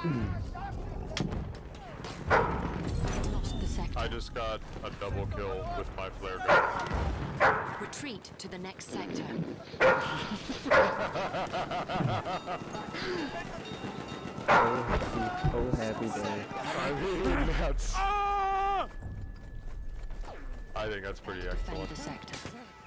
Lost the sector. I just got a double kill with my flare gun. Retreat to the next sector. Oh happy day. I mean, that's... I think that's pretty Defend excellent. the sector.